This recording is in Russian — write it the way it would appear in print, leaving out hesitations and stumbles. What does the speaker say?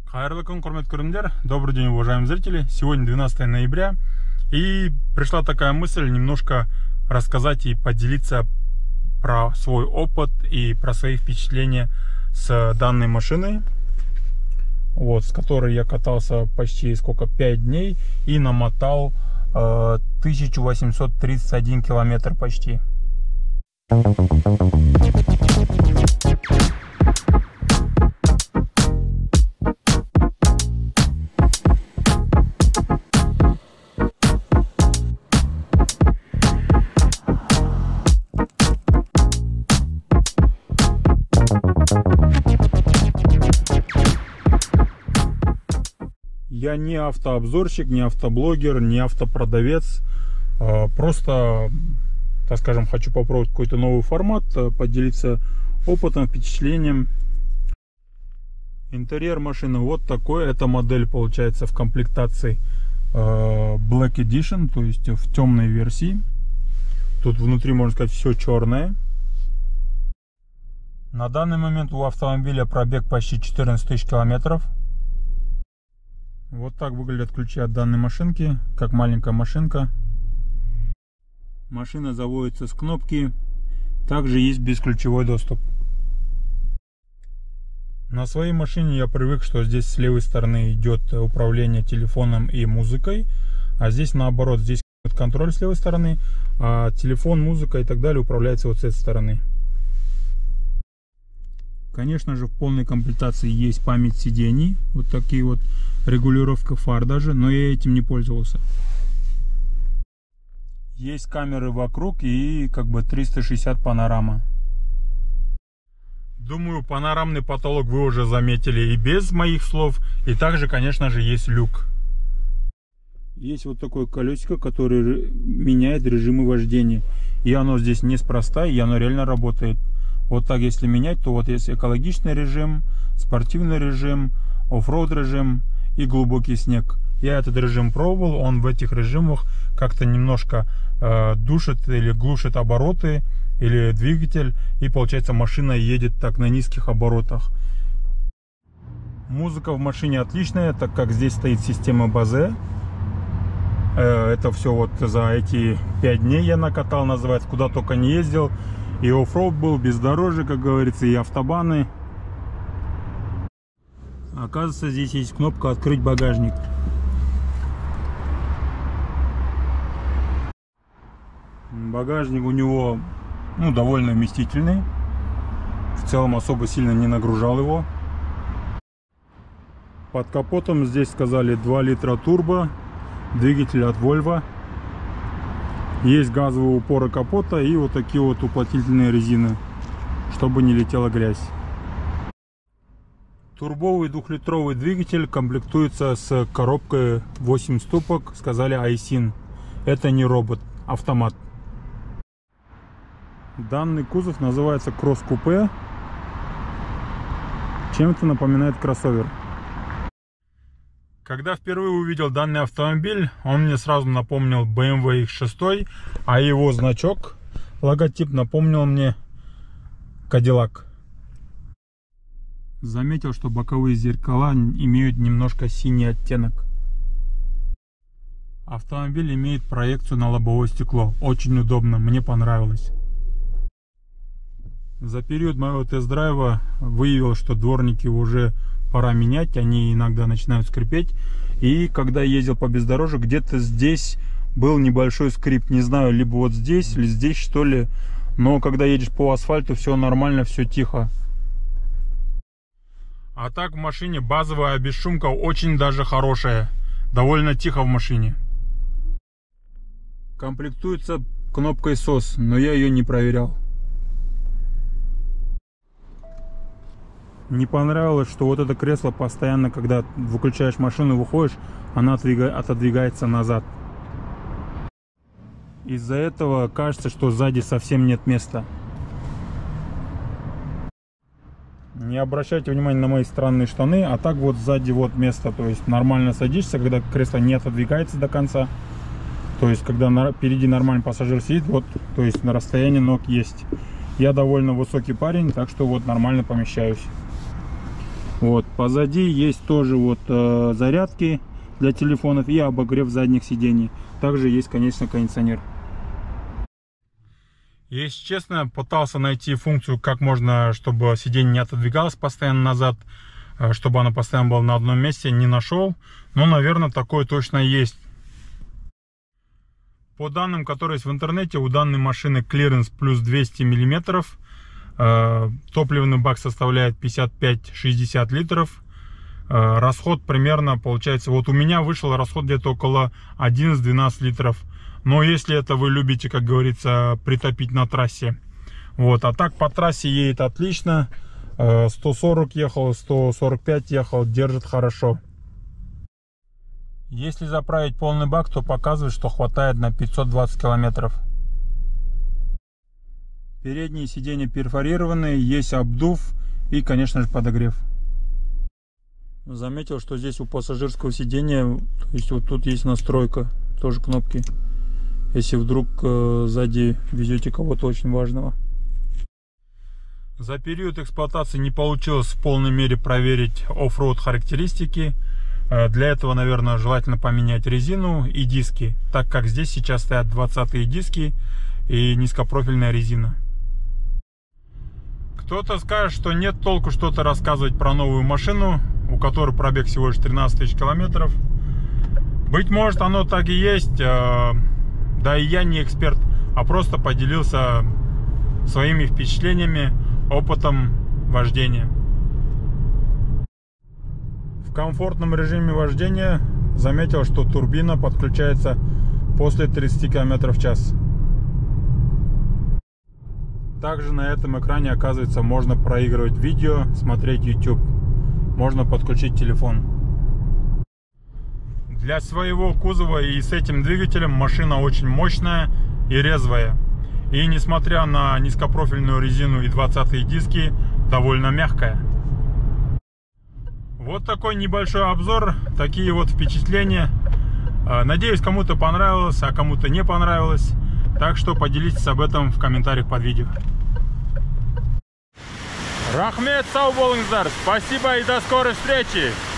Хайырлы күн, құрметті көрермендер. Добрый день, уважаемые зрители. Сегодня 12 ноября. И пришла такая мысль немножко рассказать и поделиться про свой опыт и про свои впечатления с данной машиной. Вот, с которой я катался почти 5 дней и намотал 1831 километр почти. Я не автообзорщик, не автоблогер, не автопродавец. Просто, так скажем, хочу попробовать какой-то новый формат, поделиться опытом, впечатлением. Интерьер машины вот такой. Эта модель получается в комплектации Black Edition, то есть в темной версии. Тут внутри, можно сказать, все черное. На данный момент у автомобиля пробег почти 14 тысяч километров. Вот так выглядят ключи от данной машинки, как маленькая машинка. Машина заводится с кнопки. Также есть бесключевой доступ. На своей машине я привык, что здесь с левой стороны идет управление телефоном и музыкой. А здесь наоборот, здесь контроль с левой стороны, а телефон, музыка и так далее управляется вот с этой стороны. Конечно же, в полной комплектации есть память сидений. Вот такие вот, регулировка фар даже, но я этим не пользовался. Есть камеры вокруг и как бы 360 панорама. Думаю, панорамный потолок вы уже заметили и без моих слов. И также, конечно же, есть люк. Есть вот такое колесико, которое меняет режимы вождения. И оно здесь неспроста, и оно реально работает. Вот так если менять, то вот есть экологичный режим, спортивный режим, оффроуд режим и глубокий снег. Я этот режим пробовал, он в этих режимах как-то немножко душит или глушит обороты или двигатель, и получается машина едет так на низких оборотах. Музыка в машине отличная, так как здесь стоит система Bose. Это все вот за эти 5 дней я накатал, называется, куда только не ездил. И оффроуд был, бездорожье, как говорится, и автобаны. Оказывается, здесь есть кнопка «Открыть багажник». Багажник у него довольно вместительный. В целом особо сильно не нагружал его. Под капотом здесь сказали 2 литра турбо, двигатель от Volvo. Есть газовые упоры капота и вот такие вот уплотнительные резины, чтобы не летела грязь. Турбовый 2-литровый двигатель комплектуется с коробкой 8 ступок, сказали Aisin. Это не робот, автомат. Данный кузов называется Cross Coupe. Чем-то напоминает кроссовер. Когда впервые увидел данный автомобиль, он мне сразу напомнил BMW X6, а его значок, логотип, напомнил мне Cadillac. Заметил, что боковые зеркала имеют немножко синий оттенок. Автомобиль имеет проекцию на лобовое стекло. Очень удобно, мне понравилось. За период моего тест-драйва выявил, что дворники уже пора менять, они иногда начинают скрипеть. И когда ездил по бездорожью, где-то здесь был небольшой скрип, не знаю, либо вот здесь, или здесь, что ли. Но когда едешь по асфальту, все нормально, все тихо. А так в машине базовая бесшумка очень даже хорошая, довольно тихо в машине. Комплектуется кнопкой SOS, но я ее не проверял. Не понравилось, что вот это кресло постоянно, когда выключаешь машину, выходишь, она отодвигается назад. Из-за этого кажется, что сзади совсем нет места. Не обращайте внимания на мои странные штаны, а так вот сзади вот место, то есть нормально садишься, когда кресло не отодвигается до конца. То есть когда впереди нормальный пассажир сидит, вот, то есть на расстоянии ног есть. Я довольно высокий парень, так что вот нормально помещаюсь. Вот, позади есть тоже вот зарядки для телефонов и обогрев задних сидений. Также есть, конечно, кондиционер. Если честно, пытался найти функцию, как можно, чтобы сиденье не отодвигалось постоянно назад, чтобы оно постоянно было на одном месте, не нашел. Но, наверное, такое точно есть. По данным, которые есть в интернете, у данной машины клиренс плюс 200 мм. Топливный бак составляет 55-60 литров. Расход примерно получается, вот у меня вышел расход где-то около 11-12 литров. Но если это вы любите, как говорится, притопить на трассе. Вот, а так по трассе едет отлично. 140 ехал, 145 ехал, держит хорошо. Если заправить полный бак, то показывает, что хватает на 520 километров. Передние сиденья перфорированные, есть обдув и, конечно же, подогрев. Заметил, что здесь у пассажирского сиденья, то есть вот тут есть настройка, тоже кнопки. Если вдруг сзади везете кого-то очень важного. За период эксплуатации не получилось в полной мере проверить оффроуд характеристики. Для этого, наверное, желательно поменять резину и диски, так как здесь сейчас стоят 20-е диски и низкопрофильная резина. Кто-то скажет, что нет толку что-то рассказывать про новую машину, у которой пробег всего лишь 13 тысяч километров. Быть может, оно так и есть. Да и я не эксперт, а просто поделился своими впечатлениями, опытом вождения. В комфортном режиме вождения заметил, что турбина подключается после 30 км в час. Также на этом экране, оказывается, можно проигрывать видео, смотреть YouTube. Можно подключить телефон. Для своего кузова и с этим двигателем машина очень мощная и резвая. И несмотря на низкопрофильную резину и 20-е диски, довольно мягкая. Вот такой небольшой обзор, такие вот впечатления. Надеюсь, кому-то понравилось, а кому-то не понравилось. Так что поделитесь об этом в комментариях под видео. Рахмет, сау болыңыздар. Спасибо и до скорой встречи.